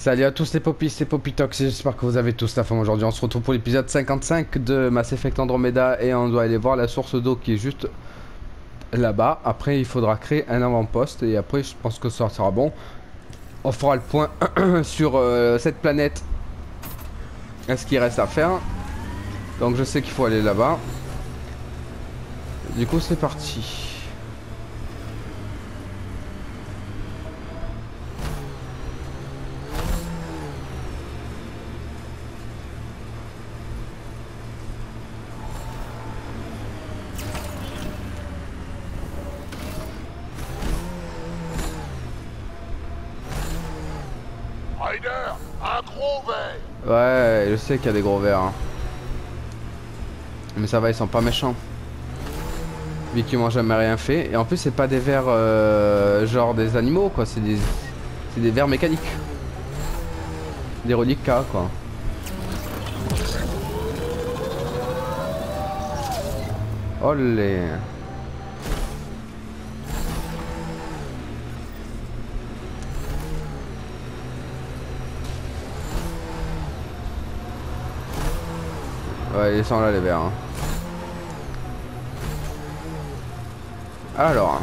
Salut à tous les popis, c'est Popitox, j'espère que vous avez tous la forme aujourd'hui. On se retrouve pour l'épisode 55 de Mass Effect Andromeda et on doit aller voir la source d'eau qui est juste là-bas. Après il faudra créer un avant-poste et après je pense que ça sera bon. On fera le point sur cette planète. Est-ce qu'il reste à faire? Donc je sais qu'il faut aller là-bas. Du coup c'est parti. Ryder, un gros verre. Ouais, je sais qu'il y a des gros vers. Hein. Mais ça va, ils sont pas méchants. Vu qu'ils m'ont jamais rien fait. Et en plus, c'est pas des vers genre des animaux, quoi. C'est des vers mécaniques. Des reliquats, quoi. Olé. Ouais, ils sont là les vers. Hein. Alors.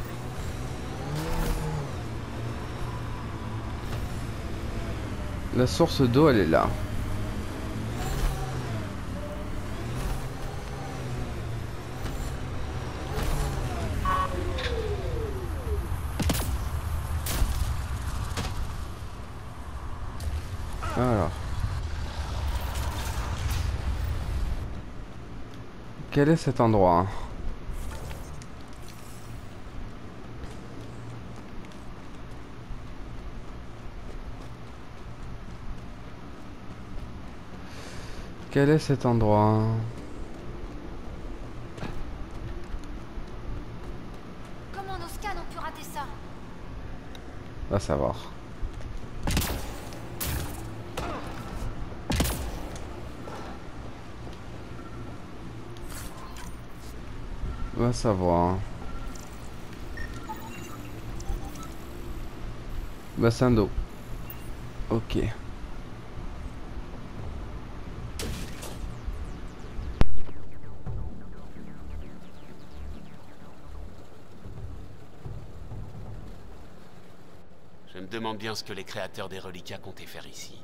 La source d'eau, elle est là. Alors. Quel est cet endroit? Quel est cet endroit? Comment nos scans ont pu rater ça? Va savoir. Va savoir. Bassin d'eau. Ok. Je me demande bien ce que les créateurs des reliquats comptaient faire ici.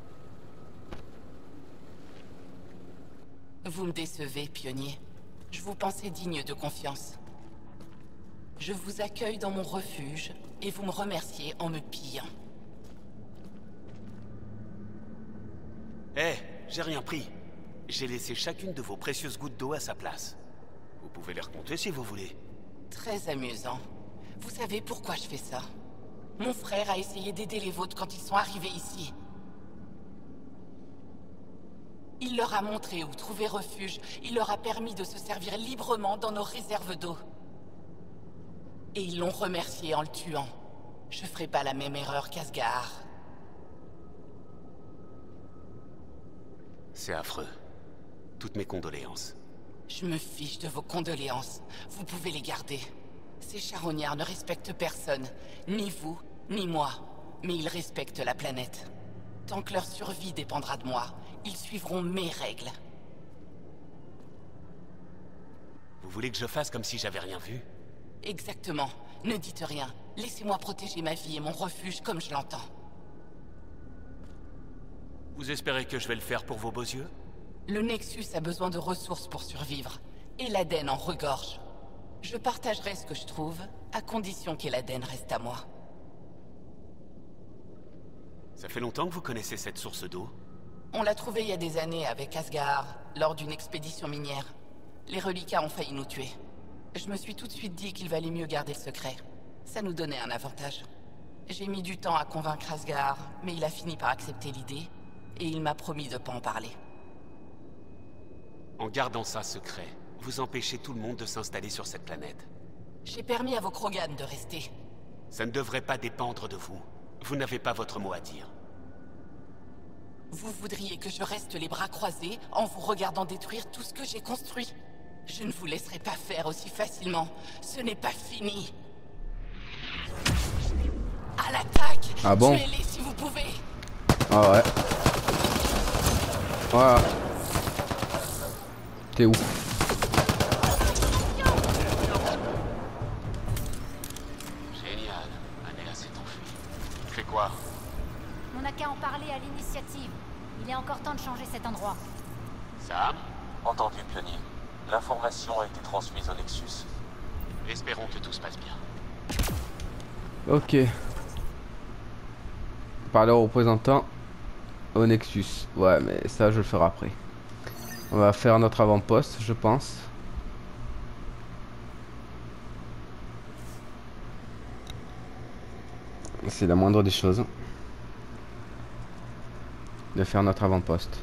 Vous me décevez, pionnier. Je vous pensais digne de confiance. Je vous accueille dans mon refuge, et vous me remerciez en me pillant. Eh, j'ai rien pris. J'ai laissé chacune de vos précieuses gouttes d'eau à sa place. Vous pouvez les recompter si vous voulez. Très amusant. Vous savez pourquoi je fais ça? Mon frère a essayé d'aider les vôtres quand ils sont arrivés ici. Il leur a montré où trouver refuge. Il leur a permis de se servir librement dans nos réserves d'eau. Et ils l'ont remercié en le tuant. Je ferai pas la même erreur qu'Asgard. C'est affreux. Toutes mes condoléances. Je me fiche de vos condoléances. Vous pouvez les garder. Ces charognards ne respectent personne. Ni vous, ni moi. Mais ils respectent la planète. Tant que leur survie dépendra de moi, ils suivront mes règles. Vous voulez que je fasse comme si j'avais rien vu? Exactement. Ne dites rien. Laissez-moi protéger ma vie et mon refuge comme je l'entends. Vous espérez que je vais le faire pour vos beaux yeux? Le Nexus a besoin de ressources pour survivre. Et l'Aden en regorge. Je partagerai ce que je trouve, à condition qu'Eladen reste à moi. Ça fait longtemps que vous connaissez cette source d'eau? On l'a trouvée il y a des années avec Asgard, lors d'une expédition minière. Les reliquats ont failli nous tuer. Je me suis tout de suite dit qu'il valait mieux garder le secret. Ça nous donnait un avantage. J'ai mis du temps à convaincre Asgard, mais il a fini par accepter l'idée, et il m'a promis de pas en parler. En gardant ça secret, vous empêchez tout le monde de s'installer sur cette planète. J'ai permis à vos Krogan de rester. Ça ne devrait pas dépendre de vous. Vous n'avez pas votre mot à dire. Vous voudriez que je reste les bras croisés en vous regardant détruire tout ce que j'ai construit? Je ne vous laisserai pas faire aussi facilement. Ce n'est pas fini. À l'attaque! Ah bon? Tuez-les si vous pouvez! Ah ouais. Voilà. T'es où? Génial. Anéa s'est enfui. Tu fais quoi? On n'a qu'à en parler à l'initiative. Il est encore temps de changer cet endroit. Sam? Entendu, pionnier. L'information a été transmise au Nexus. Espérons que tout se passe bien. Ok. Parler au représentant au Nexus. Ouais, mais ça, je le ferai après. On va faire notre avant-poste, je pense. C'est la moindre des choses. De faire notre avant-poste.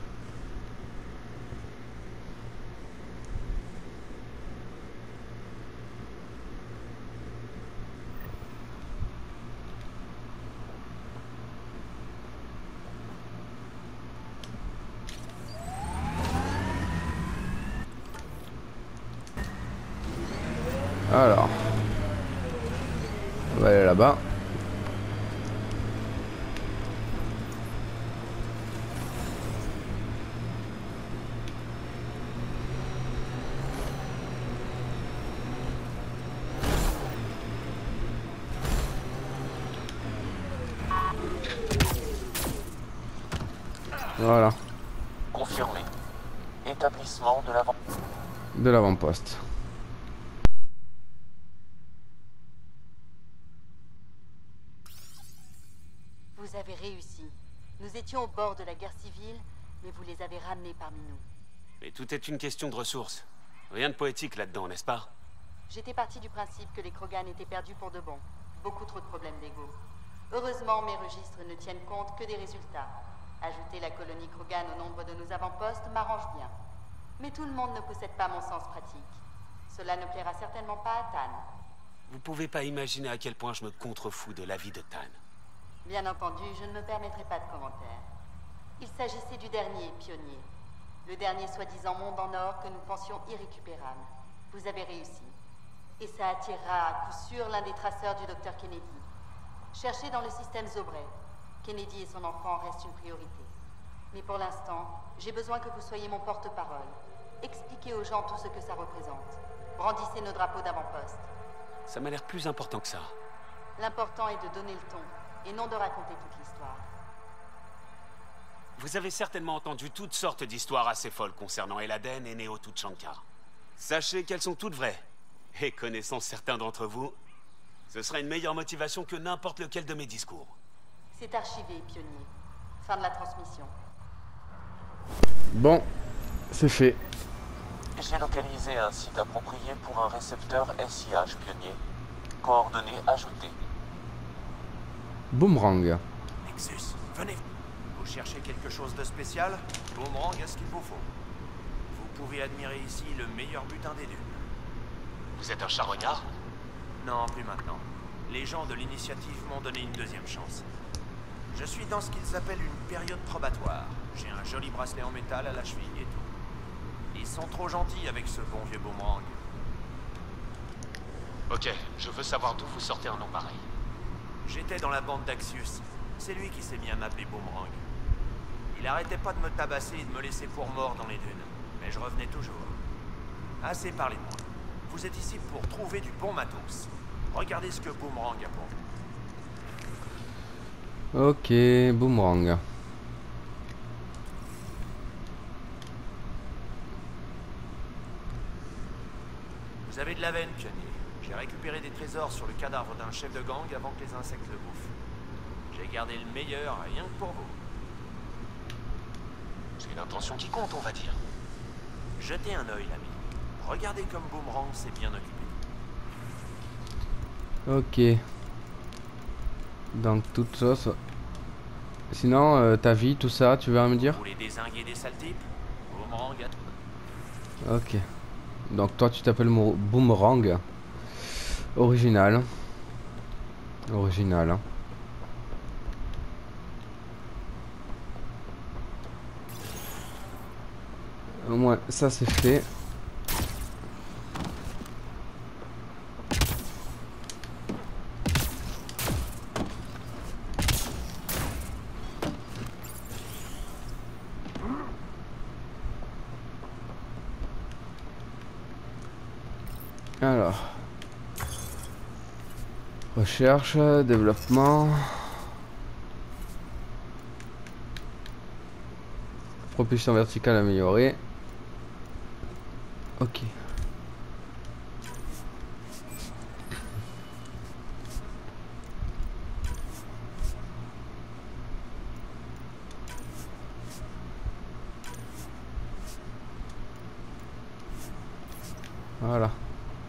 Alors, on va aller là-bas. Voilà, Confirmé. Établissement de l'avant... de l'avant-poste. Vous avez réussi. Nous étions au bord de la guerre civile, mais vous les avez ramenés parmi nous. Mais tout est une question de ressources. Rien de poétique là-dedans, n'est-ce pas? J'étais parti du principe que les Krogan étaient perdus pour de bon. Beaucoup trop de problèmes d'ego. Heureusement, mes registres ne tiennent compte que des résultats. Ajouter la colonie Krogan au nombre de nos avant-postes m'arrange bien. Mais tout le monde ne possède pas mon sens pratique. Cela ne plaira certainement pas à Tan. Vous pouvez pas imaginer à quel point je me contrefous de l'avis de Tan. Bien entendu, je ne me permettrai pas de commentaires. Il s'agissait du dernier pionnier. Le dernier soi-disant monde en or que nous pensions irrécupérable. Vous avez réussi. Et ça attirera à coup sûr l'un des traceurs du docteur Kennedy. Cherchez dans le système Zobret. Kennedy et son enfant restent une priorité. Mais pour l'instant, j'ai besoin que vous soyez mon porte-parole. Expliquez aux gens tout ce que ça représente. Brandissez nos drapeaux d'avant-poste. Ça m'a l'air plus important que ça. L'important est de donner le ton, et non de raconter toute l'histoire. Vous avez certainement entendu toutes sortes d'histoires assez folles concernant Eladen et Neo Tuchanka. Sachez qu'elles sont toutes vraies. Et connaissant certains d'entre vous, ce sera une meilleure motivation que n'importe lequel de mes discours. C'est archivé, pionnier. Fin de la transmission. Bon, c'est fait. J'ai localisé un site approprié pour un récepteur SIH, pionnier. Coordonnées ajoutées. Boomerang. Nexus, venez. Vous cherchez quelque chose de spécial? Boomerang a ce qu'il vous faut. Vous pouvez admirer ici le meilleur butin des dunes. Vous êtes un charognard? Non, plus maintenant. Les gens de l'initiative m'ont donné une deuxième chance. Je suis dans ce qu'ils appellent une période probatoire. J'ai un joli bracelet en métal à la cheville et tout. Ils sont trop gentils avec ce bon vieux Boomerang. Ok, je veux savoir d'où vous sortez un nom pareil. J'étais dans la bande d'Axius. C'est lui qui s'est mis à m'appeler Boomerang. Il arrêtait pas de me tabasser et de me laisser pour mort dans les dunes. Mais je revenais toujours. Assez parlé de moi. Vous êtes ici pour trouver du bon matos. Regardez ce que Boomerang a pour vous. Ok, Boomerang. Vous avez de la veine, pionnier. J'ai récupéré des trésors sur le cadavre d'un chef de gang avant que les insectes le bouffent. J'ai gardé le meilleur rien que pour vous. C'est l'intention qui compte, on va dire. Jetez un œil, l'ami. Regardez comme Boomerang s'est bien occupé. Ok. Donc toute sauce. Sinon, ta vie, tout ça, tu vas me dire? Vous voulez dézinguer des sales types? Boomerang a... Ok. Donc toi, tu t'appelles Boomerang. Original. Original. Hein. Au moins, ça c'est fait. Alors. Recherche, développement. Propulsion verticale améliorée. Ok. Voilà.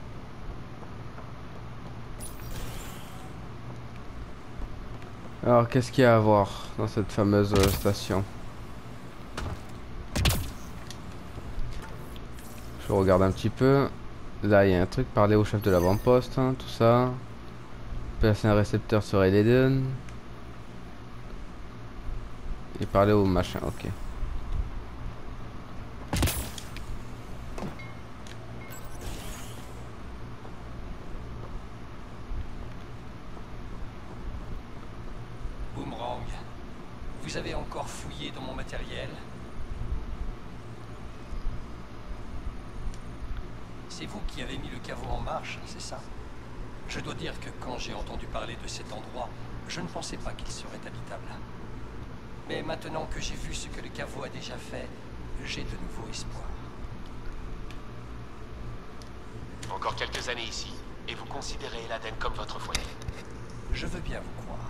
Alors, qu'est-ce qu'il y a à voir dans cette fameuse station? Je regarde un petit peu. Là, il y a un truc, parler au chef de l'avant-poste, hein, tout ça. Placer un récepteur sur Eden. Et parler au machin, ok. Boomerang, vous avez encore fouillé dans mon matériel? C'est vous qui avez mis le caveau en marche, c'est ça? Je dois dire que quand j'ai entendu parler de cet endroit, je ne pensais pas qu'il serait habitable. Mais maintenant que j'ai vu ce que le caveau a déjà fait, j'ai de nouveau espoir. Encore quelques années ici, et vous considérez l'Aden comme votre foyer. Je veux bien vous croire.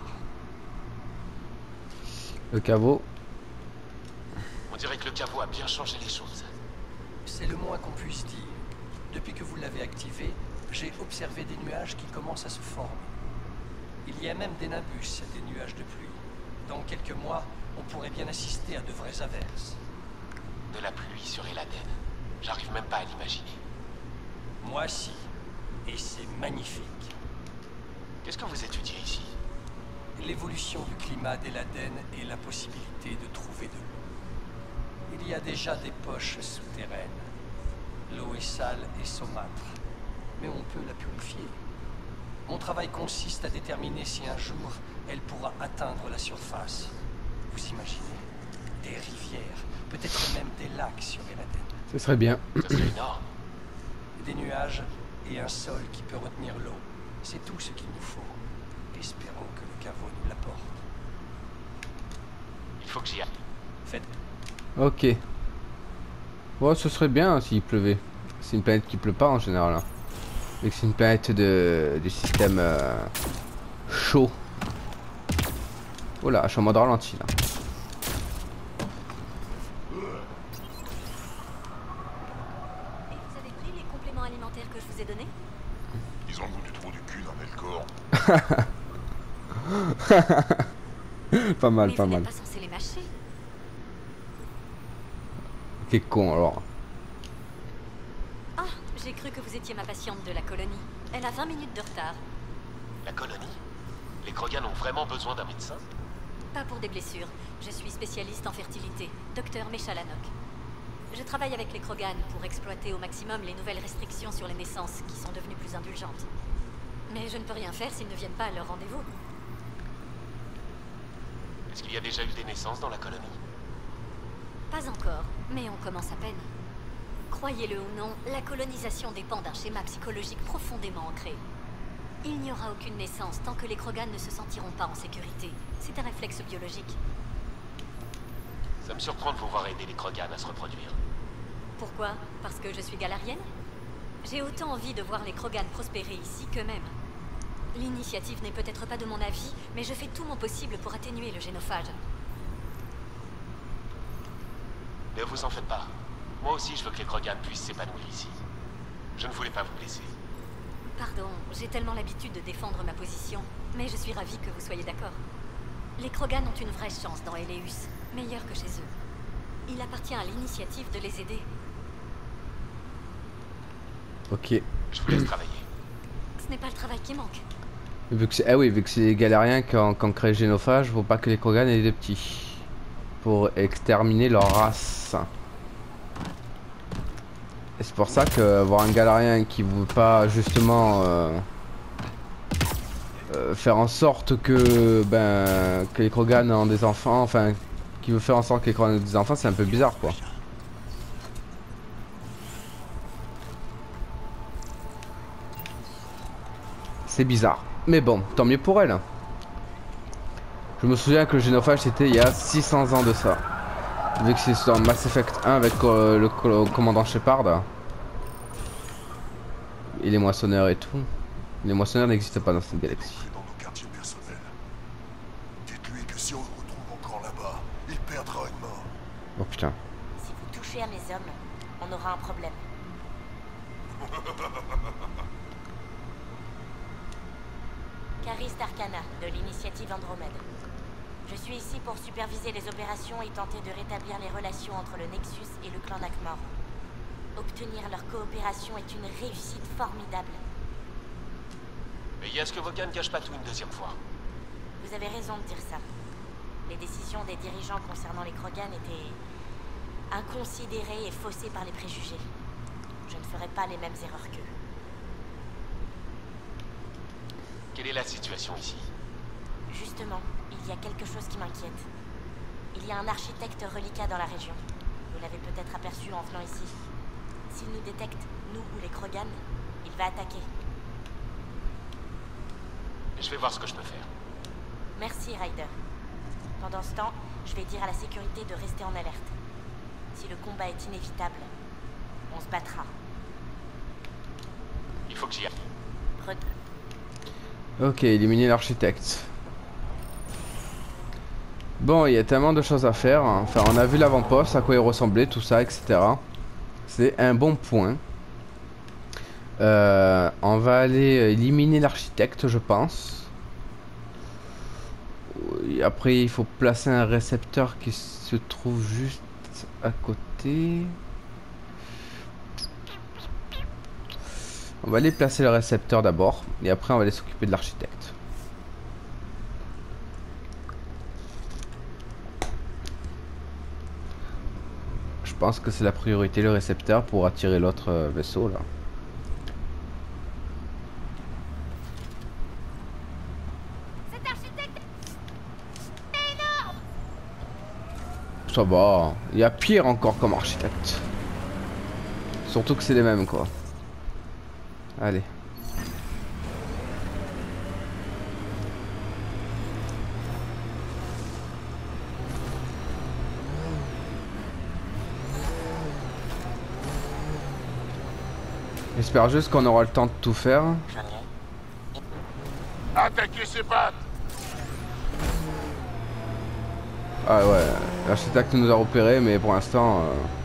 Le caveau. On dirait que le caveau a bien changé les choses. C'est le moins qu'on puisse dire. Depuis que vous l'avez activé, j'ai observé des nuages qui commencent à se former. Il y a même des nimbus, des nuages de pluie. Dans quelques mois, on pourrait bien assister à de vraies averses. De la pluie sur Eladen. J'arrive même pas à l'imaginer. Moi si. Et c'est magnifique. Qu'est-ce que vous étudiez ici? L'évolution du climat d'Eladen et la possibilité de trouver de l'eau. Il y a déjà des poches souterraines. L'eau est sale et saumâtre, mais on peut la purifier. Mon travail consiste à déterminer si un jour elle pourra atteindre la surface. Vous imaginez? Des rivières, peut-être même des lacs sur Eladen. Ce serait bien. Ça serait énorme. Des nuages et un sol qui peut retenir l'eau. C'est tout ce qu'il nous faut. Espérons que le caveau nous l'apporte. Il faut que j'y aille. Faites. Ok. Bon, ce serait bien s'il pleuvait. C'est une planète qui pleut pas en général. Hein. Et que c'est une planète du système chaud. Oh là, je suis en mode ralenti là. Et vous avez pris les compléments alimentaires que je vous ai donnés? Ils ont le goût du trou du cul dans Melkor. Pas mal, Mais pas vous mal. n'êtes pas censé les mâcher. Quel con alors. Ah, j'ai cru que vous étiez ma patiente de la colonie. Elle a 20 minutes de retard. La colonie? Les Krogan ont vraiment besoin d'un médecin? Pas pour des blessures. Je suis spécialiste en fertilité, docteur Meshalanok. Je travaille avec les Krogan pour exploiter au maximum les nouvelles restrictions sur les naissances qui sont devenues plus indulgentes. Mais je ne peux rien faire s'ils ne viennent pas à leur rendez-vous. Est-ce qu'il y a déjà eu des naissances dans la colonie? Pas encore, mais on commence à peine. Croyez-le ou non, la colonisation dépend d'un schéma psychologique profondément ancré. Il n'y aura aucune naissance tant que les Krogan ne se sentiront pas en sécurité. C'est un réflexe biologique. Ça me surprend de vous voir aider les Krogan à se reproduire. Pourquoi? Parce que je suis galarienne? J'ai autant envie de voir les Krogan prospérer ici qu'eux-mêmes. L'initiative n'est peut-être pas de mon avis, mais je fais tout mon possible pour atténuer le génophage. Ne vous en faites pas. Moi aussi, je veux que les Krogan puissent s'épanouir ici. Je ne voulais pas vous blesser. Pardon, j'ai tellement l'habitude de défendre ma position, mais je suis ravie que vous soyez d'accord. Les Krogan ont une vraie chance dans Eleus, meilleure que chez eux. Il appartient à l'initiative de les aider. Ok. Je vous laisse travailler. Ce n'est pas le travail qui manque. Vu que c'est vu que c'est les galériens qui ont créé le génophage, faut pas que les Krogan aient des petits. Pour exterminer leur race. Et c'est pour ça que voir un galérien qui veut pas justement faire en sorte que que les Krogan ont des enfants, enfin qui veut faire en sorte que les Krogan aient des enfants, c'est un peu bizarre quoi. C'est bizarre. Mais bon, tant mieux pour elle. Je me souviens que le génophage c'était il y a 600 ans de ça. Vu que c'est dans Mass Effect 1 avec le commandant Shepard. Et les moissonneurs et tout. Les moissonneurs n'existent pas dans cette galaxie. Dans nos quartiers personnels. Dites-lui que si on le retrouve encore là-bas, il perdra une main. Oh putain. Si vous touchez à mes hommes, on aura un problème. Caris Arcana, de l'initiative Andromède. Je suis ici pour superviser les opérations et tenter de rétablir les relations entre le Nexus et le clan Nakmor. Obtenir leur coopération est une réussite formidable. Mais est-ce que Vogan cache pas tout une deuxième fois? Vous avez raison de dire ça. Les décisions des dirigeants concernant les Krogan étaient inconsidérées et faussées par les préjugés. Je ne ferai pas les mêmes erreurs qu'eux. Quelle est la situation ici? Justement, il y a quelque chose qui m'inquiète. Il y a un architecte reliquat dans la région. Vous l'avez peut-être aperçu en venant ici. S'il nous détecte, nous ou les Krogan, il va attaquer. Je vais voir ce que je peux faire. Merci, Ryder. Pendant ce temps, je vais dire à la sécurité de rester en alerte. Si le combat est inévitable, on se battra. Il faut que j'y aille. Ok, éliminer l'architecte. Bon, il y a tellement de choses à faire. Enfin, on a vu l'avant-poste, à quoi il ressemblait, tout ça, etc. C'est un bon point. On va aller éliminer l'architecte, je pense. Après, il faut placer un récepteur qui se trouve juste à côté. On va aller placer le récepteur d'abord. Et après, on va aller s'occuper de l'architecte. Je pense que c'est la priorité, le récepteur, pour attirer l'autre vaisseau là. Ça va, il y a pire encore comme architecte. Surtout que c'est les mêmes quoi. Allez. J'espère juste qu'on aura le temps de tout faire. Attaquez ces pattes! Ah ouais, l'architecte nous a repéré, mais pour l'instant...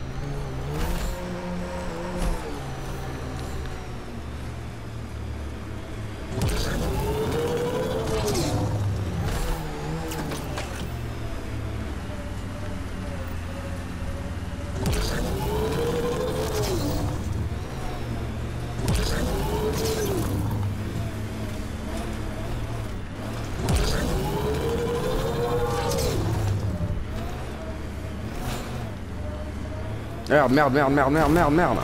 Merde.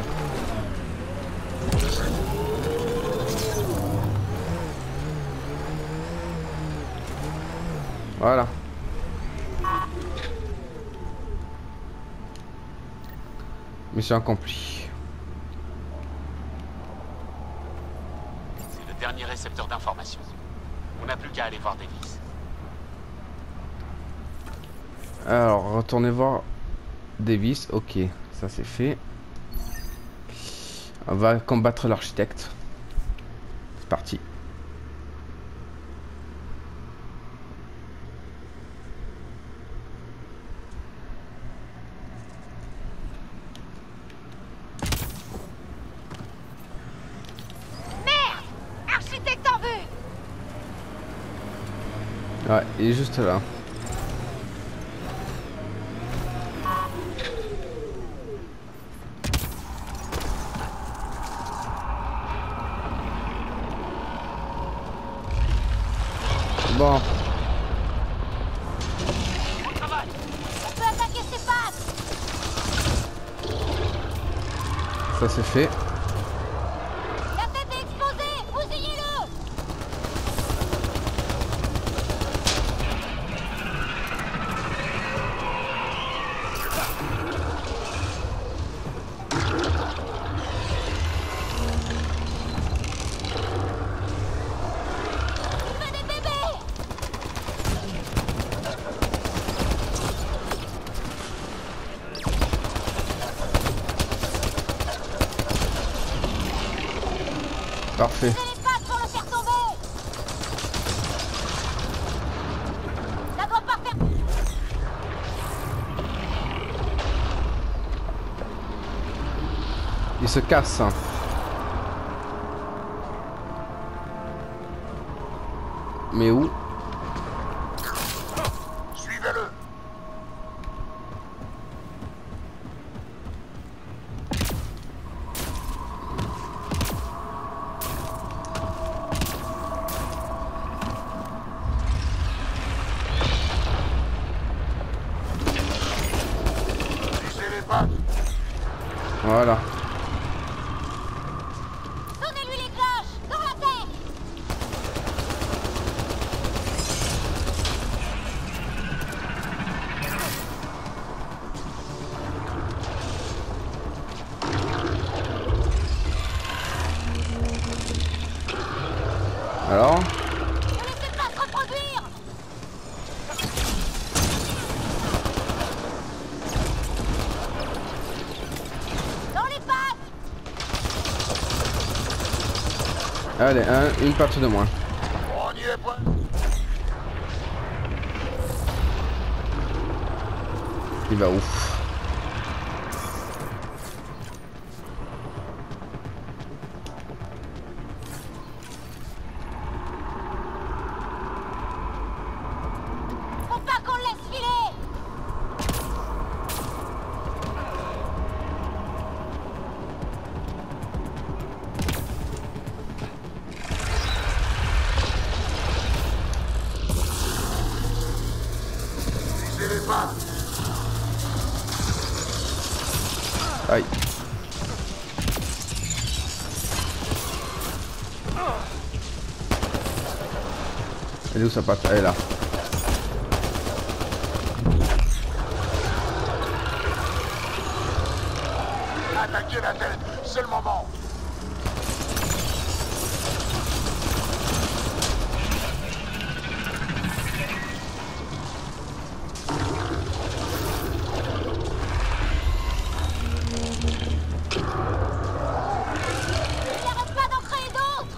Voilà. Mission accomplie. C'est le dernier récepteur d'information. On n'a plus qu'à aller voir Davis. Alors, retournez voir Davis. Ok, ça c'est fait. On va combattre l'architecte. C'est parti. Ouais, il est juste là. Bon. On peut attaquer ses pattes. Ça c'est fait. La tête est explosée. Bousillez-le. Parfait. Il se casse. Mais où? Suivez-le. Visez les pattes. Voilà. Donnez-lui les cloches! Dans la tête! Alors? Ne laissez pas se reproduire! Dans les pattes! Allez, une patte de moins. On y est pas. Il va ouf. Faut pas qu'on le laisse filer! Visez les pattes. Aïe. Elle est où sa patte? Elle est là. Attaquez la tête. C'est le moment. Il n'arrête pas d'en créer d'autres!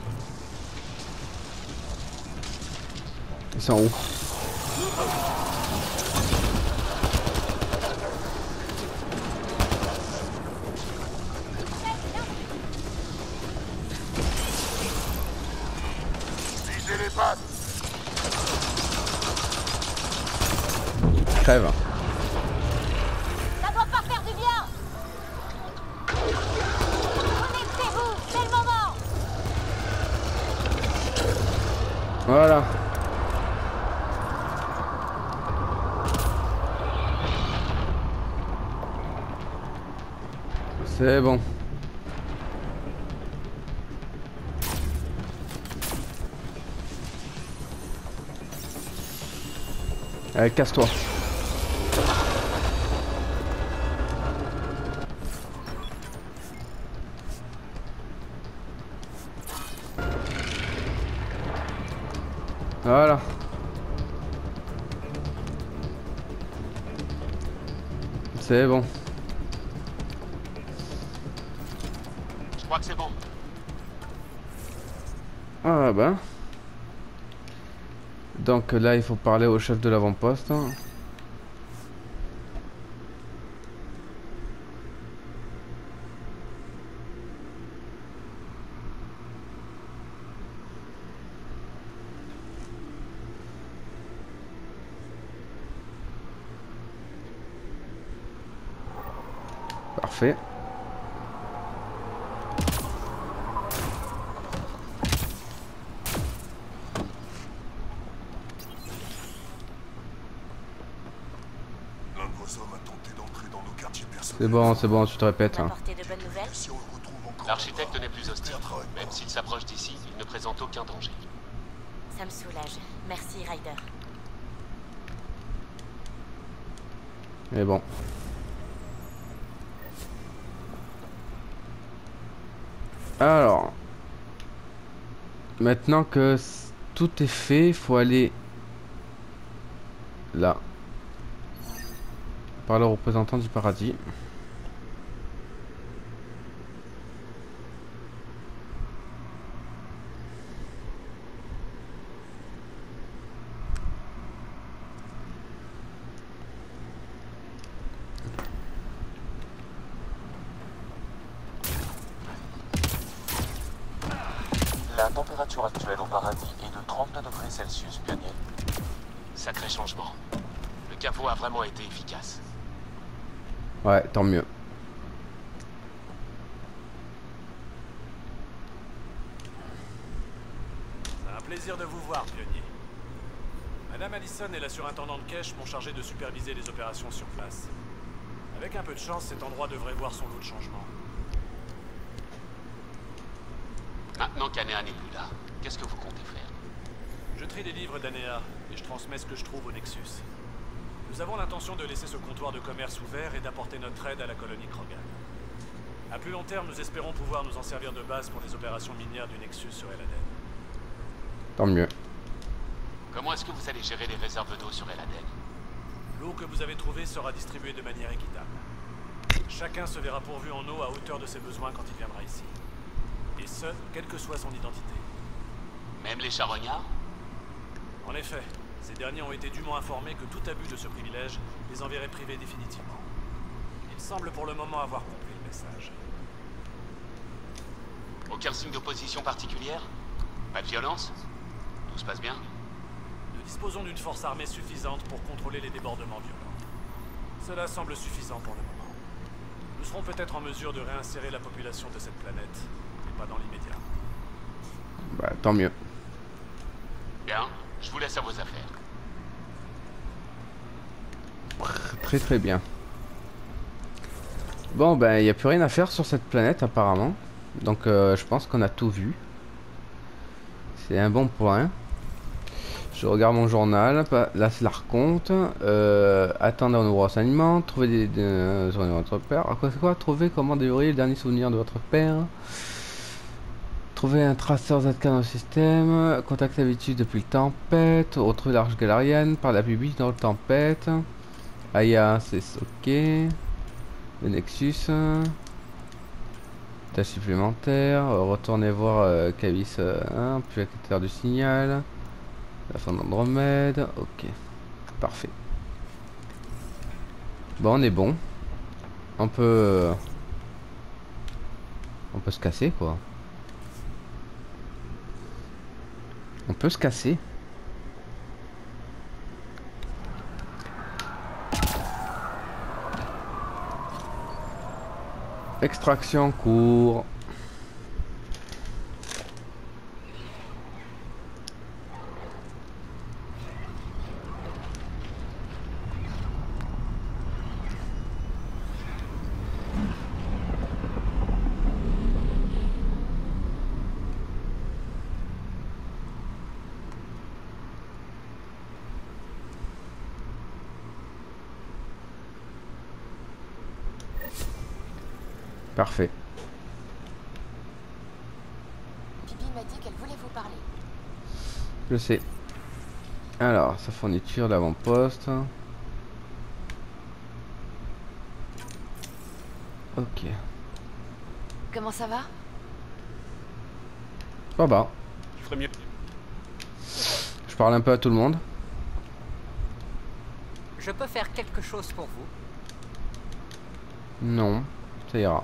Ils sont où? Visez les pattes. Crève. Ça doit pas faire du bien! Connectez-vous! C'est le moment! Voilà. C'est bon. Allez, casse-toi. Voilà. C'est bon. Je crois que c'est bon. Ah ben. Donc là, il faut parler au chef de l'avant-poste. Parfait. L'un de vos hommes a tenté d'entrer dans nos quartiers personnels. C'est bon, tu te répètes. Hein. Apporter de bonnes nouvelles? Si on le retrouve encore. L'architecte n'est plus hostile. Même s'il s'approche d'ici, il ne présente aucun danger. Ça me soulage. Merci, Ryder. Mais bon. Alors. Maintenant que tout est fait, il faut aller là. Par le représentant du paradis. « température actuelle au paradis est de 32 degrés Celsius, pionnier. Sacré changement. Le capot a vraiment été efficace. Ouais, tant mieux. C'est un plaisir de vous voir, pionnier. Madame Allison et la surintendante Kesh m'ont chargé de superviser les opérations sur place. Avec un peu de chance, cet endroit devrait voir son lot de changements. Maintenant qu'Anéa n'est plus là, qu'est-ce que vous comptez faire? Je trie les livres d'Anéa et je transmets ce que je trouve au Nexus. Nous avons l'intention de laisser ce comptoir de commerce ouvert et d'apporter notre aide à la colonie Krogan. À plus long terme, nous espérons pouvoir nous en servir de base pour les opérations minières du Nexus sur Eladen. Tant mieux. Comment est-ce que vous allez gérer les réserves d'eau sur Eladen? L'eau que vous avez trouvée sera distribuée de manière équitable. Chacun se verra pourvu en eau à hauteur de ses besoins quand il viendra ici. Et ce, quelle que soit son identité. Même les charognards? En effet, ces derniers ont été dûment informés que tout abus de ce privilège les enverrait privés définitivement. Ils semblent pour le moment avoir compris le message. Aucun signe d'opposition particulière? Pas de violence? Tout se passe bien? Nous disposons d'une force armée suffisante pour contrôler les débordements violents. Cela semble suffisant pour le moment. Nous serons peut-être en mesure de réinsérer la population de cette planète, mais pas dans l'immédiat. Bah, tant mieux. Bien, je vous laisse à vos affaires. Très très bien. Bon, ben, il n'y a plus rien à faire sur cette planète apparemment. Donc, je pense qu'on a tout vu. C'est un bon point. Je regarde mon journal. Là, c'est la recompte. Attendre un nouveau renseignement. Trouver des souvenirs de votre père. Ah, c'est quoi? Trouver comment déverrouiller le dernier souvenir de votre père. Trouver un traceur ZK dans le système. Contacter l'habitude depuis le tempête. Retrouver l'arche galarienne. Par la publique dans le tempête. Aya, c'est ok. Le Nexus. Tâche supplémentaire. Retournez voir Cavis 1. Puis acteur du signal. La fin d'Andromède. Ok. Parfait. Bon, on est bon. On peut se casser quoi. On peut se casser. Extraction en cours. Parfait. Bibi m'a dit qu'elle voulait vous parler. Je sais. Alors, sa fourniture d'avant-poste. Ok. Comment ça va? Ça va. Je ferais mieux. Je parle un peu à tout le monde. Je peux faire quelque chose pour vous? Non, ça ira.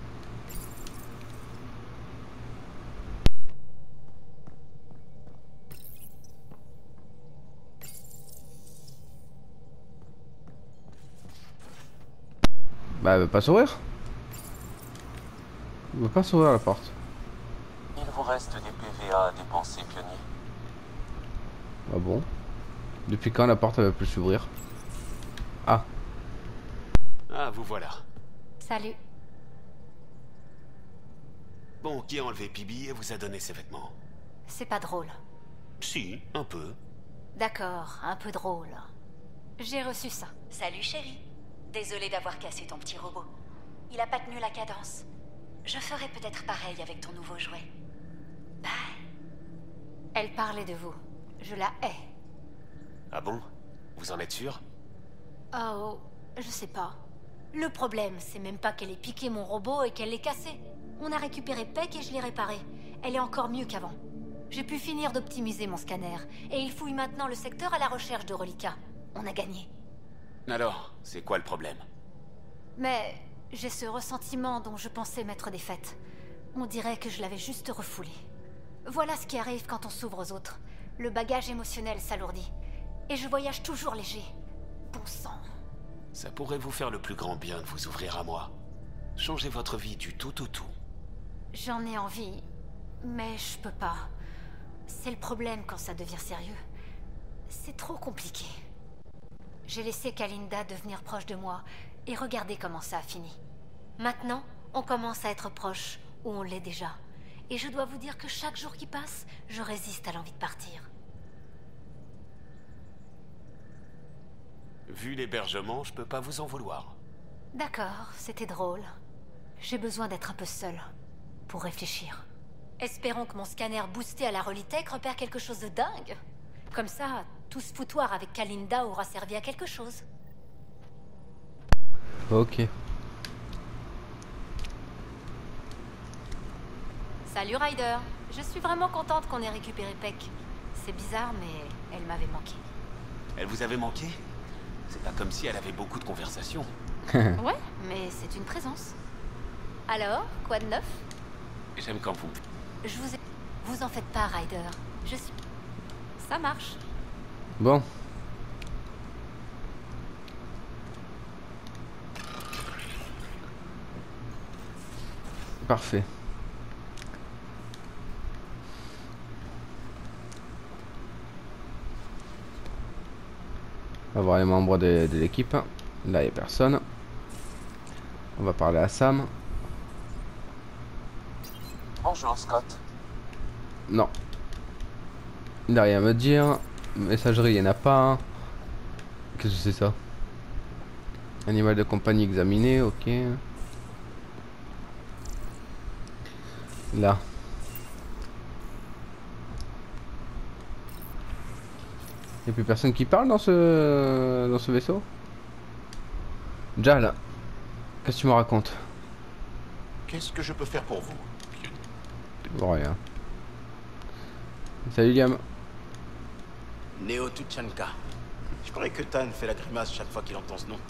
Bah, elle veut pas s'ouvrir. Elle veut pas s'ouvrir la porte. Il vous reste des PVA à dépenser, pionnier. Ah bon? Depuis quand la porte elle va plus s'ouvrir? Ah. Ah, vous voilà. Salut. Bon, qui a enlevé Bibi et vous a donné ses vêtements? C'est pas drôle. Si, un peu. D'accord, un peu drôle. J'ai reçu ça. Salut chérie. Désolée d'avoir cassé ton petit robot. Il a pas tenu la cadence. Je ferai peut-être pareil avec ton nouveau jouet. Bye. Elle parlait de vous. Je la hais. Ah bon? Vous en êtes sûr? Oh, je sais pas. Le problème, c'est même pas qu'elle ait piqué mon robot et qu'elle l'ait cassé. On a récupéré Peck et je l'ai réparé. Elle est encore mieux qu'avant. J'ai pu finir d'optimiser mon scanner. Et il fouille maintenant le secteur à la recherche de reliquats. On a gagné. Alors, c'est quoi le problème? Mais j'ai ce ressentiment dont je pensais m'être défaite. On dirait que je l'avais juste refoulé. Voilà ce qui arrive quand on s'ouvre aux autres. Le bagage émotionnel s'alourdit. Et je voyage toujours léger. Bon sang. Ça pourrait vous faire le plus grand bien de vous ouvrir à moi. Changez votre vie du tout au tout. J'en ai envie, mais je peux pas. C'est le problème quand ça devient sérieux. C'est trop compliqué. J'ai laissé Kalinda devenir proche de moi, et regardez comment ça a fini. Maintenant, on commence à être proche, ou on l'est déjà. Et je dois vous dire que chaque jour qui passe, je résiste à l'envie de partir. Vu l'hébergement, je peux pas vous en vouloir. D'accord, c'était drôle. J'ai besoin d'être un peu seule, pour réfléchir. Espérons que mon scanner boosté à la Relitech repère quelque chose de dingue. Comme ça, tout ce foutoir avec Kalinda aura servi à quelque chose. Ok. Salut Ryder. Je suis vraiment contente qu'on ait récupéré Peck. C'est bizarre, mais elle m'avait manqué. Elle vous avait manqué? C'est pas comme si elle avait beaucoup de conversations. Ouais, mais c'est une présence. Alors, quoi de neuf? J'aime quand vous... Je vous ai... Vous en faites pas, Ryder. Je suis... Ça marche. Bon. Parfait. On va voir les membres de l'équipe. Là, il n'y a personne. On va parler à Sam. Bonjour, Scott. Non. Il n'a rien à me dire. Messagerie, il n'y en a pas. Qu'est-ce que c'est ça? Animal de compagnie examiné, ok. Là. Il n'y a plus personne qui parle dans ce vaisseau? Jal, qu'est-ce que tu me racontes? Qu'est-ce que je peux faire pour vous? Bon, rien. Salut Liam. Neo Tuchanka. Je croyais que Tan fait la grimace chaque fois qu'il entend ce nom.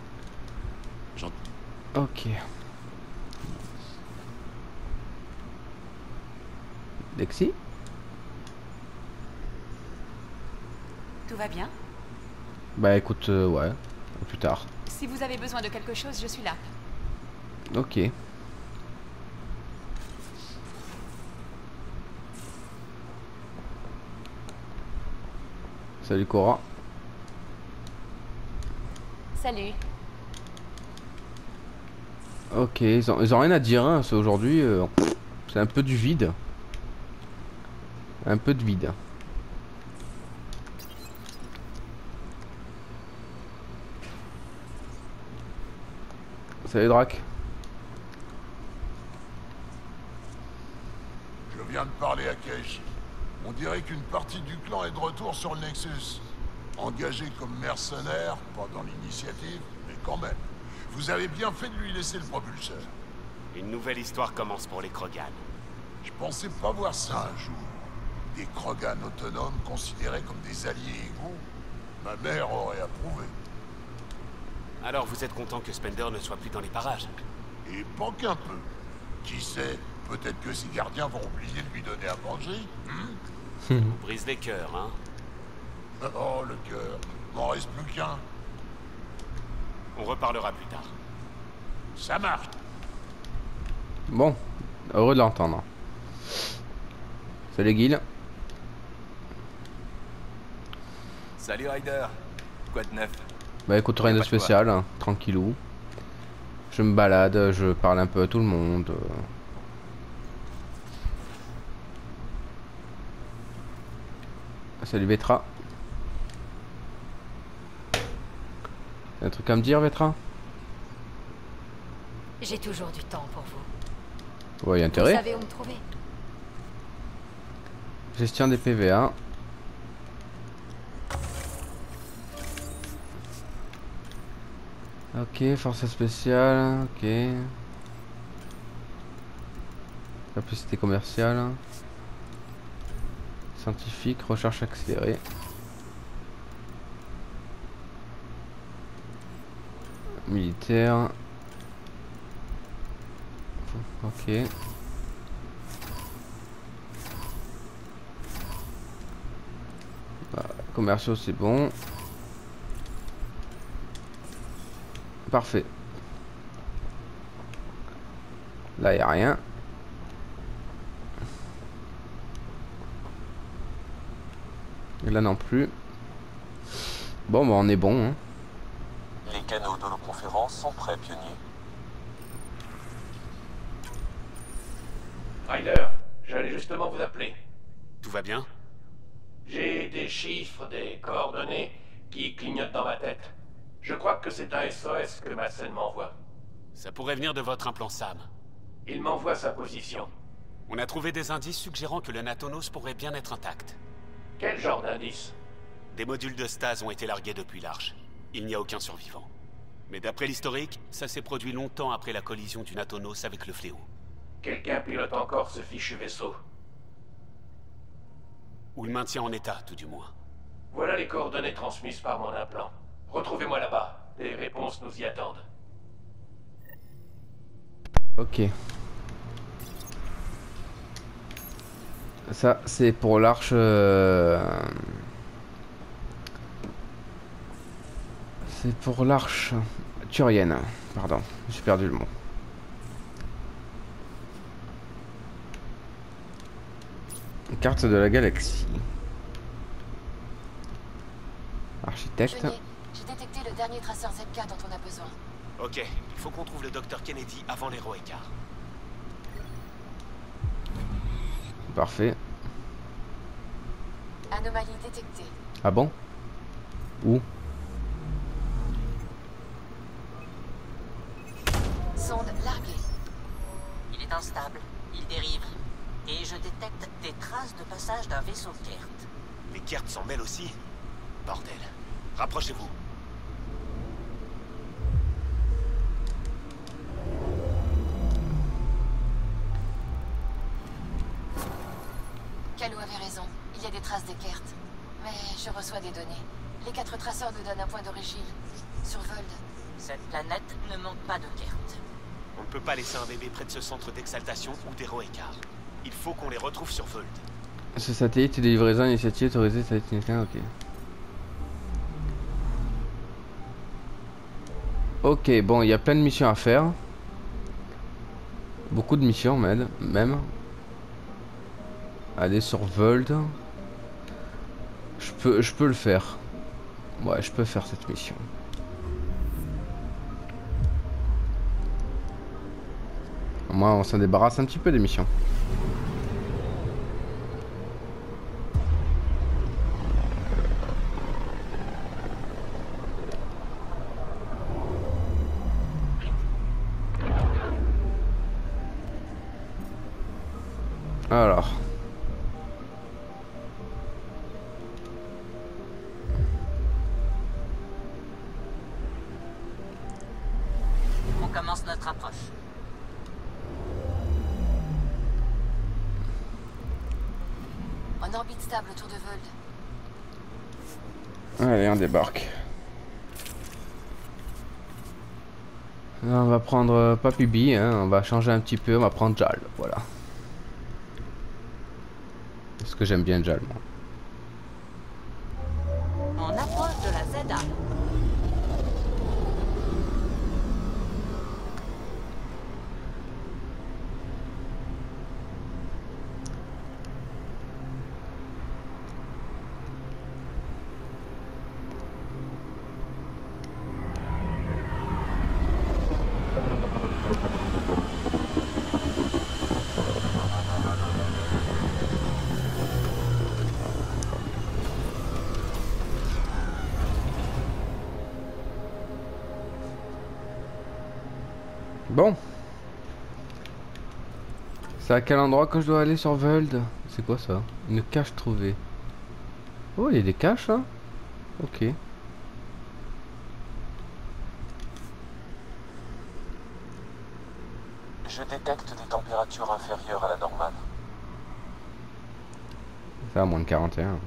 Ok. Lexi? Tout va bien? Bah écoute, ouais. Plus tard. Si vous avez besoin de quelque chose, je suis là. Ok. Salut Cora. Salut. Ok, ils ont rien à dire, hein, c'est aujourd'hui. C'est un peu du vide. Un peu de vide. Salut Drac. Je viens de parler à Kesh. On dirait qu'une partie du clan est de retour sur le Nexus. Engagé comme mercenaire, pas dans l'initiative, mais quand même. Vous avez bien fait de lui laisser le propulseur. Une nouvelle histoire commence pour les Krogan. Je pensais pas voir ça un jour. Des Krogan autonomes considérés comme des alliés égaux. Ma mère aurait approuvé. Alors vous êtes content que Spender ne soit plus dans les parages? Et pas qu'un peu. Qui sait, peut-être que ces gardiens vont oublier de lui donner à manger. Vous brise les cœurs, hein? Oh, le cœur. M'en reste plus qu'un. On reparlera plus tard. Ça marche. Bon, heureux de l'entendre. Salut Guil. Salut Ryder. Quoi de neuf? Bah écoute, rien de spécial, hein, tranquillou. Je me balade, je parle un peu à tout le monde. Salut Vetra. Un truc à me dire, Vetra? J'ai toujours du temps pour vous. Ouais, y a intérêt. Vous savez où me trouver. Gestion des PVA. Ok, force spéciale, ok. Capacité commerciale. Scientifique, recherche accélérée. Militaire. Ok. Commerciaux, c'est bon. Parfait. Là, il n'y a rien. Et là non plus. Bon, bah on est bon. Hein. Les canaux d'holoconférence sont prêts, pionnier. Ryder, j'allais justement vous appeler. Tout va bien? J'ai des chiffres, des coordonnées qui clignotent dans ma tête. Je crois que c'est un SOS que Madsen m'envoie. Ça pourrait venir de votre implant SAM. Il m'envoie sa position. On a trouvé des indices suggérant que le Natonos pourrait bien être intact. Quel genre d'indices? Des modules de stase ont été largués depuis l'Arche. Il n'y a aucun survivant. Mais d'après l'historique, ça s'est produit longtemps après la collision du Natonos avec le Fléau. Quelqu'un pilote encore ce fichu vaisseau. Ou le maintient en état, tout du moins. Voilà les coordonnées transmises par mon implant. Retrouvez-moi là-bas. Les réponses nous y attendent. Ok. Ça, c'est pour l'arche... C'est pour l'arche turienne. Pardon, j'ai perdu le mot. Carte de la galaxie. Architecte. J'ai détecté le dernier traceur ZK dont on a besoin. Ok, il faut qu'on trouve le docteur Kennedy avant les Roekar. Parfait. Anomalie détectée. Ah bon? Où? Sonde larguée. Il est instable, il dérive. Et je détecte des traces de passage d'un vaisseau Kert. Les Kert s'en mêlent aussi? Bordel. Rapprochez-vous. Kalou avait raison. Il y a des traces des Kert. Mais je reçois des données. Les 4 traceurs nous donnent un point d'origine. Sur Vold. Cette planète ne manque pas de Kert. On ne peut pas laisser un bébé près de ce centre d'exaltation ou des Roekar. Il faut qu'on les retrouve sur Vold. Ce satellite est de livraison initiative autorisée satellite. Ok. Ok, bon, il y a plein de missions à faire. Beaucoup de missions même. Aller sur Vold. Je peux le faire. Ouais, je peux faire cette mission. Moi, on s'en débarrasse un petit peu des missions. Alors. On commence notre approche. En orbite stable autour de Vold. Allez, on débarque. Là, on va prendre pas Pubi, hein, on va changer un petit peu, on va prendre Jal, voilà. Parce que j'aime bien Jal, moi. On approche de la ZA. Bon. C'est à quel endroit que je dois aller sur Vold? C'est quoi ça? Une cache trouvée. Oh, il y a des caches là? Ok. Je détecte des températures inférieures à la normale. Ça, à moins de 41.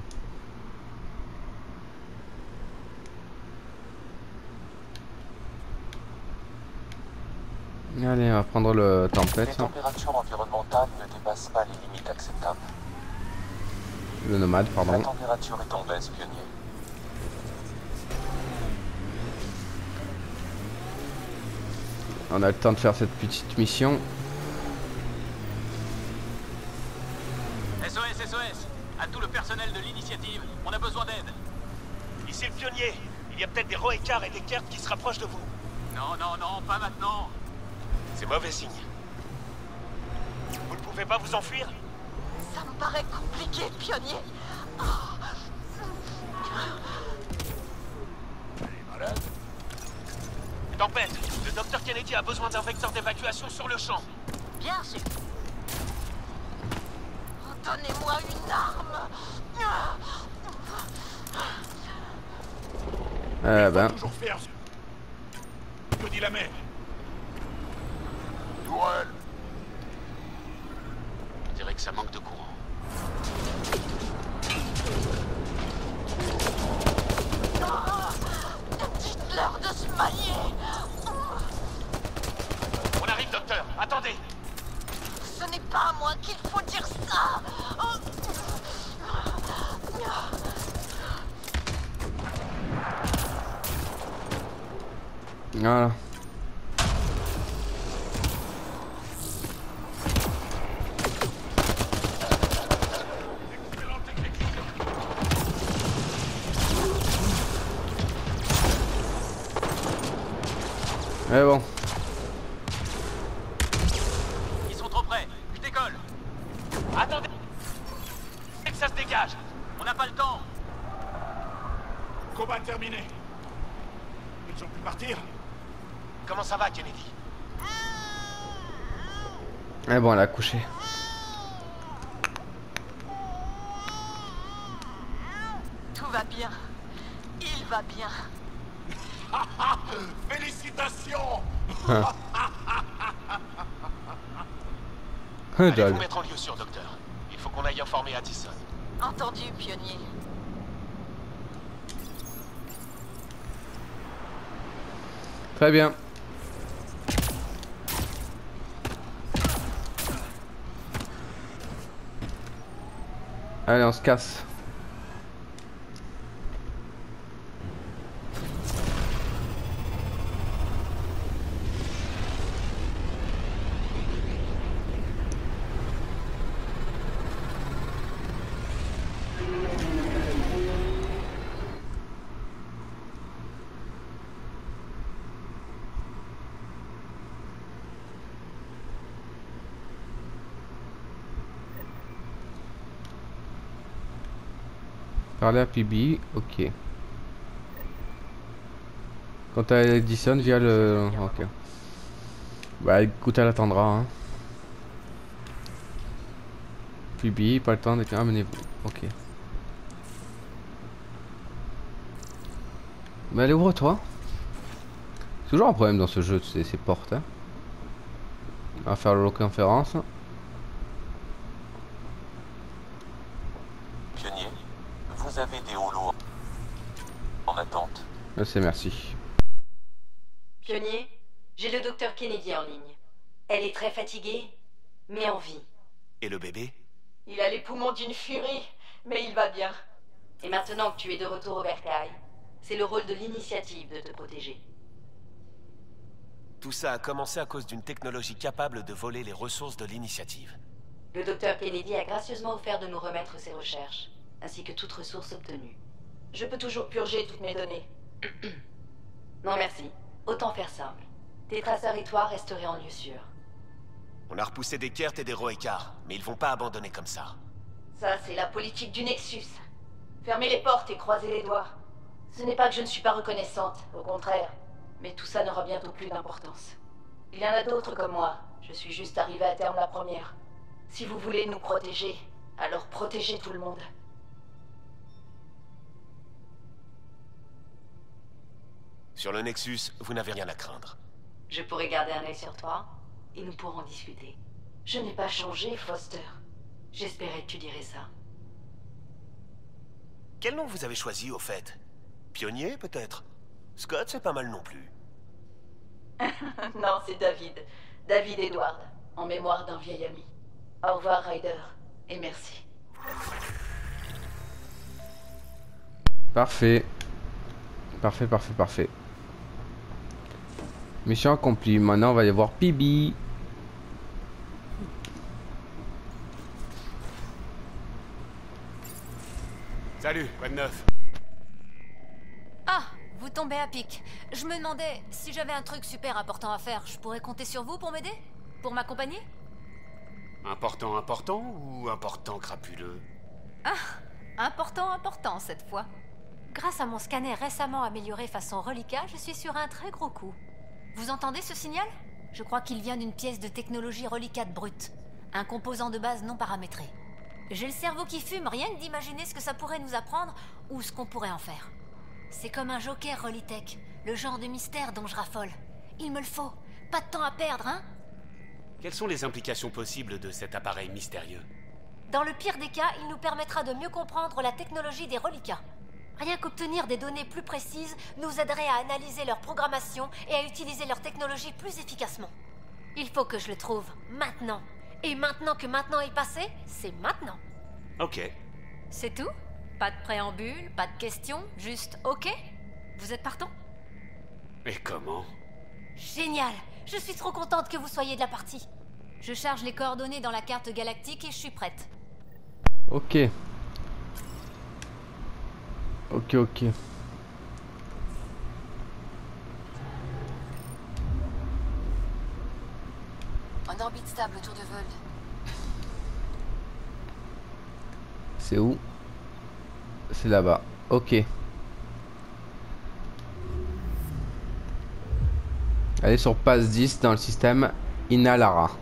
Allez, on va prendre le tempête. Les températures environnementales ne dépassent pas les limites acceptables. Le nomade, pardon. La température est en baisse, pionnier. On a le temps de faire cette petite mission. SOS, SOS! À tout le personnel de l'initiative, on a besoin d'aide. Ici le pionnier. Il y a peut-être des Roekar et des Kert qui se rapprochent de vous. Non, non, non, pas maintenant. C'est mauvais signe. Vous ne pouvez pas vous enfuir? Ça me paraît compliqué, pionnier. Tempête, le docteur Kennedy a besoin d'un vecteur d'évacuation sur le champ. Bien sûr. Donnez-moi une arme. Toujours faire. Que dit la mer? Tourelle. On dirait que ça manque de courant. Dites-leur de se manier. On arrive, docteur. Attendez. Ce n'est pas à moi qu'il faut dire ça. Voilà. Mais bon. Ils sont trop près. Je décolle. Attendez. Que ça se dégage. On n'a pas le temps. Combat terminé. Ils ont pu partir. Comment ça va, Kennedy? Mais bon, elle a couché. Tout va bien. Il va bien. Félicitations. Allez vous mettre en lieu sûr, docteur. Il faut qu'on aille informer Addison. Entendu, pionnier. Très bien. Allez, on se casse. Parler à PB, ok. Quand elle Edison via le... Ok. Bah écoute, elle attendra. Hein. PB, pas le temps d'être... Amenez-vous, ok. Bah allez, ouvre-toi. C'est toujours un problème dans ce jeu, ces portes. Hein. On va faire le conférence. Pionnier, vous avez des holos en attente? Merci, merci. Pionnier, j'ai le docteur Kennedy en ligne. Elle est très fatiguée, mais en vie. Et le bébé? Il a les poumons d'une furie, mais il va bien. Et maintenant que tu es de retour au bercail, c'est le rôle de l'initiative de te protéger. Tout ça a commencé à cause d'une technologie capable de voler les ressources de l'initiative. Le docteur Kennedy a gracieusement offert de nous remettre ses recherches, ainsi que toute ressource obtenue. Je peux toujours purger toutes mes données. Non merci, autant faire simple. Tes traceurs et toi resteraient en lieu sûr. On a repoussé des Kert et des Roekar, mais ils vont pas abandonner comme ça. Ça, c'est la politique du Nexus. Fermez les portes et croisez les doigts. Ce n'est pas que je ne suis pas reconnaissante, au contraire. Mais tout ça n'aura bientôt plus d'importance. Il y en a d'autres comme moi. Je suis juste arrivée à terme la première. Si vous voulez nous protéger, alors protégez tout le monde. Sur le Nexus, vous n'avez rien à craindre. Je pourrais garder un œil sur toi, et nous pourrons discuter. Je n'ai pas changé, Foster. J'espérais que tu dirais ça. Quel nom vous avez choisi, au fait? Pionnier, peut-être? Scott, c'est pas mal non plus. Non, c'est David. David Edward, en mémoire d'un vieil ami. Au revoir, Ryder, et merci. Parfait. Parfait. Mission accomplie. Maintenant, on va aller voir Pibi. Salut, quoi de neuf? Ah, vous tombez à pic. Je me demandais, si j'avais un truc super important à faire, je pourrais compter sur vous pour m'aider? Pour m'accompagner? Important ou important crapuleux? Ah, important cette fois. Grâce à mon scanner récemment amélioré façon reliquat, je suis sur un très gros coup. Vous entendez ce signal? Je crois qu'il vient d'une pièce de technologie relicate brute. Un composant de base non paramétré. J'ai le cerveau qui fume, rien que d'imaginer ce que ça pourrait nous apprendre ou ce qu'on pourrait en faire. C'est comme un joker Rolitech, le genre de mystère dont je raffole. Il me le faut, pas de temps à perdre, hein? Quelles sont les implications possibles de cet appareil mystérieux? Dans le pire des cas, il nous permettra de mieux comprendre la technologie des reliquats. Rien qu'obtenir des données plus précises nous aiderait à analyser leur programmation et à utiliser leur technologie plus efficacement. Il faut que je le trouve, maintenant. Et maintenant que maintenant est passé, c'est maintenant. Ok. C'est tout? Pas de préambule, pas de questions, juste ok? Vous êtes partant? Et comment? Génial! Je suis trop contente que vous soyez de la partie. Je charge les coordonnées dans la carte galactique et je suis prête. Ok. Ok. En orbite stable autour de Vold. C'est où? C'est là-bas. Ok. Allez sur passe 10 dans le système Inalara.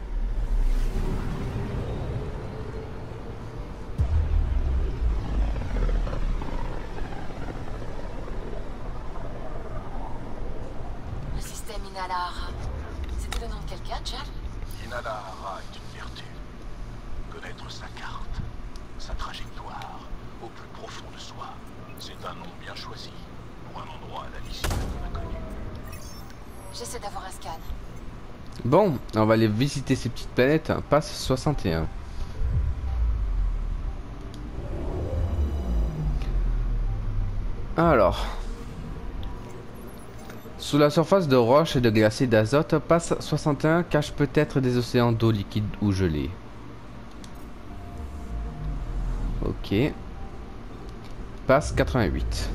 Le système Inalara. C'était le nom de quelqu'un, Jack? Inalara est une vertu. Connaître sa carte, sa trajectoire, au plus profond de soi. C'est un nom bien choisi pour un endroit à la liste de l'inconnu. J'essaie d'avoir un scan. Bon, on va aller visiter ces petites planètes. Passe 61. Alors. Sous la surface de roches et de glaciers d'azote, passe 61 cache peut-être des océans d'eau liquide ou gelée. Ok. Passe 88.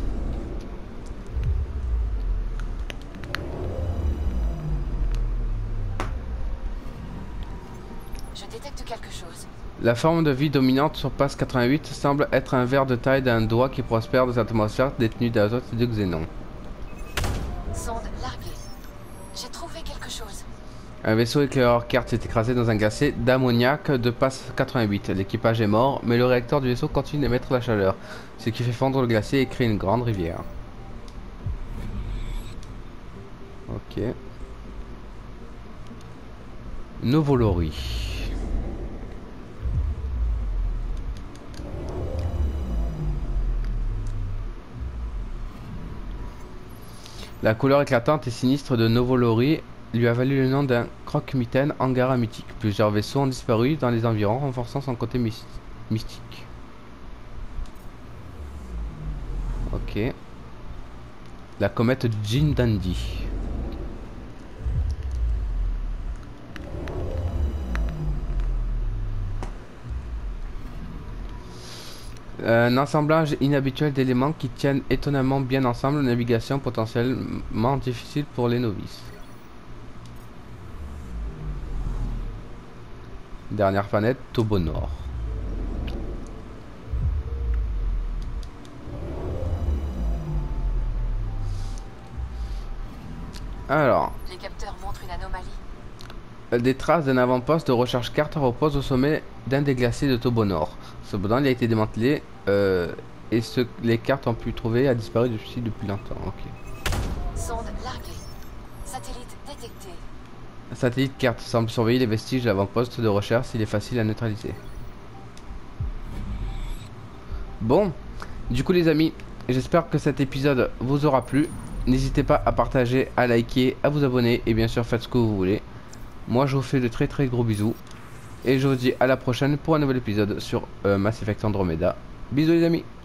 Je détecte quelque chose. La forme de vie dominante sur passe 88 semble être un ver de taille d'un doigt qui prospère dans cette atmosphère détenue d'azote et de xénon. Sonde larguée. J'ai trouvé quelque chose. Un vaisseau éclaireur carte s'est écrasé dans un glacier d'ammoniac de passe 88. L'équipage est mort, mais le réacteur du vaisseau continue d'émettre la chaleur, ce qui fait fondre le glacier et crée une grande rivière. Ok. Novolori. La couleur éclatante et sinistre de Novolori lui a valu le nom d'un croque-mitaine Angara mythique. Plusieurs vaisseaux ont disparu dans les environs, renforçant son côté mystique. Ok. La comète Jin Dandy. Un assemblage inhabituel d'éléments qui tiennent étonnamment bien ensemble, navigation potentiellement difficile pour les novices. Dernière planète, Tobo Nord. Alors. Les capteurs montrent une anomalie. Des traces d'un avant-poste de recherche carte reposent au sommet d'un des glaciers de Tobo Nord. Cependant, il a été démantelé et ce que les cartes ont pu trouver a disparu depuis longtemps. Ok. Sonde larguée. Satellite détecté. Satellite carte semble surveiller les vestiges de l'avant-poste de recherche. Il est facile à neutraliser. Bon, du coup les amis, j'espère que cet épisode vous aura plu. N'hésitez pas à partager, à liker, à vous abonner et bien sûr faites ce que vous voulez. Moi je vous fais de très gros bisous. Et je vous dis à la prochaine pour un nouvel épisode sur Mass Effect Andromeda. Bisous les amis.